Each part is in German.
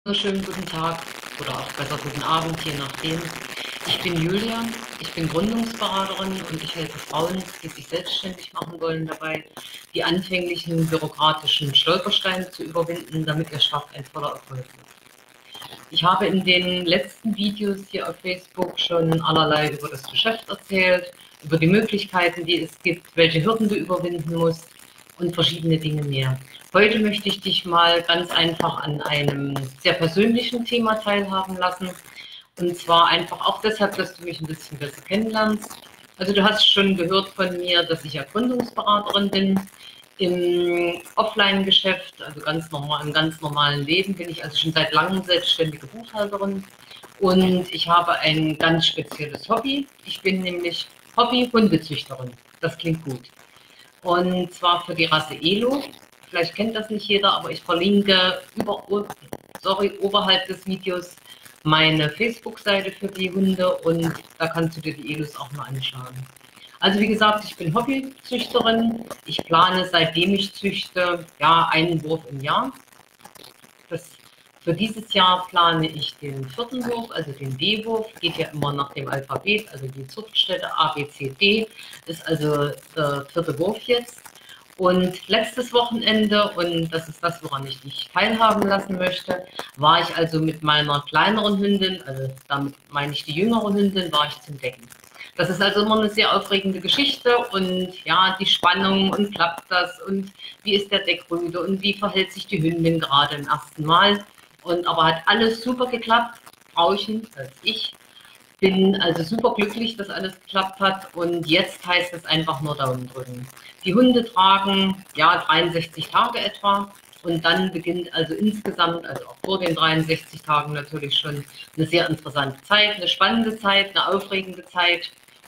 Schönen guten Tag oder auch besser guten Abend, je nachdem. Ich bin Julia, ich bin Gründungsberaterin und ich helfe Frauen, die sich selbstständig machen wollen, dabei die anfänglichen bürokratischen Stolpersteine zu überwinden, damit ihr Start ein voller Erfolg wird. Ich habe in den letzten Videos hier auf Facebook schon allerlei über das Geschäft erzählt, über die Möglichkeiten, die es gibt, welche Hürden du überwinden musst und verschiedene Dinge mehr. Heute möchte ich dich mal ganz einfach an einem sehr persönlichen Thema teilhaben lassen. Und zwar einfach auch deshalb, dass du mich ein bisschen besser kennenlernst. Also du hast schon gehört von mir, dass ich ja Gründungsberaterin bin. Im Offline-Geschäft, also ganz normal, im ganz normalen Leben, bin ich also schon seit langem selbstständige Buchhalterin. Und ich habe ein ganz spezielles Hobby. Ich bin nämlich Hobby-Hundezüchterin. Das klingt gut. Und zwar für die Rasse Elo. Vielleicht kennt das nicht jeder, aber ich verlinke oberhalb des Videos meine Facebook-Seite für die Hunde und da kannst du dir die Elos auch mal anschauen. Also wie gesagt, ich bin Hobbyzüchterin. Ich plane, seitdem ich züchte, ja, einen Wurf im Jahr. Für dieses Jahr plane ich den 4. Wurf, also den D-Wurf, geht ja immer nach dem Alphabet, also die Zuchtstätte A, B, C, D, ist also der 4. Wurf jetzt. Und letztes Wochenende, und das ist das, woran ich dich teilhaben lassen möchte, war ich also mit meiner kleineren Hündin, also damit meine ich die jüngere Hündin, war ich zum Decken. Das ist also immer eine sehr aufregende Geschichte und ja, die Spannung und klappt das und wie ist der Deckrüde und wie verhält sich die Hündin gerade im ersten Mal. Und aber hat alles super geklappt, Frauchen, als ich. Bin also super glücklich, dass alles geklappt hat und jetzt heißt es einfach nur Daumen drücken. Die Hunde tragen ja 63 Tage etwa und dann beginnt also insgesamt, also auch vor den 63 Tagen natürlich schon eine sehr interessante Zeit, eine spannende Zeit, eine aufregende Zeit.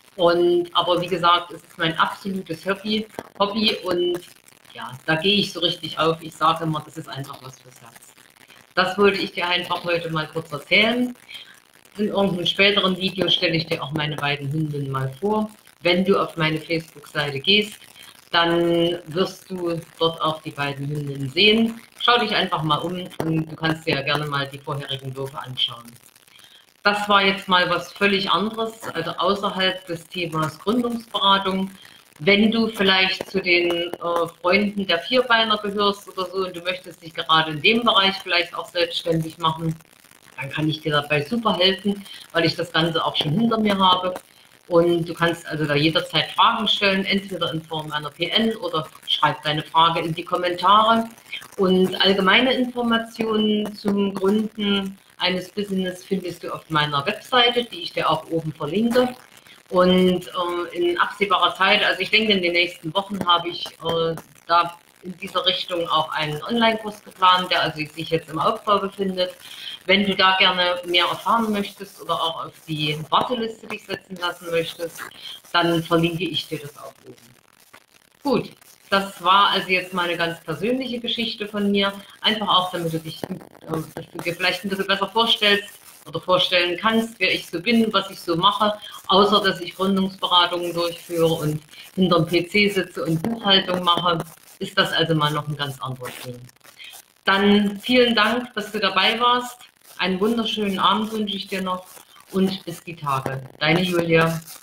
Aber wie gesagt, es ist mein absolutes Hobby und ja, da gehe ich so richtig auf. Ich sage immer, das ist einfach was fürs Herz. Das wollte ich dir einfach heute mal kurz erzählen. In irgendeinem späteren Video stelle ich dir auch meine beiden Hündinnen mal vor. Wenn du auf meine Facebook-Seite gehst, dann wirst du dort auch die beiden Hündinnen sehen. Schau dich einfach mal um und du kannst dir ja gerne mal die vorherigen Würfe anschauen. Das war jetzt mal was völlig anderes, also außerhalb des Themas Gründungsberatung. Wenn du vielleicht zu den Freunden der Vierbeiner gehörst oder so und du möchtest dich gerade in dem Bereich vielleicht auch selbstständig machen, dann kann ich dir dabei super helfen, weil ich das Ganze auch schon hinter mir habe. Und du kannst also da jederzeit Fragen stellen, entweder in Form einer PN oder schreib deine Frage in die Kommentare. Und allgemeine Informationen zum Gründen eines Business findest du auf meiner Webseite, die ich dir auch oben verlinke. Und in absehbarer Zeit, also ich denke in den nächsten Wochen, habe ich da in dieser Richtung auch einen Online-Kurs geplant, der also sich jetzt im Aufbau befindet. Wenn du da gerne mehr erfahren möchtest oder auch auf die Warteliste dich setzen lassen möchtest, dann verlinke ich dir das auch oben. Gut, das war also jetzt mal eine ganz persönliche Geschichte von mir. Einfach auch, damit du dir vielleicht ein bisschen besser vorstellst oder vorstellen kannst, wer ich so bin, was ich so mache, außer dass ich Gründungsberatungen durchführe und hinterm PC sitze und Buchhaltung mache, ist das also mal noch ein ganz anderes Ding. Dann vielen Dank, dass du dabei warst. Einen wunderschönen Abend wünsche ich dir noch und bis die Tage. Deine Julia.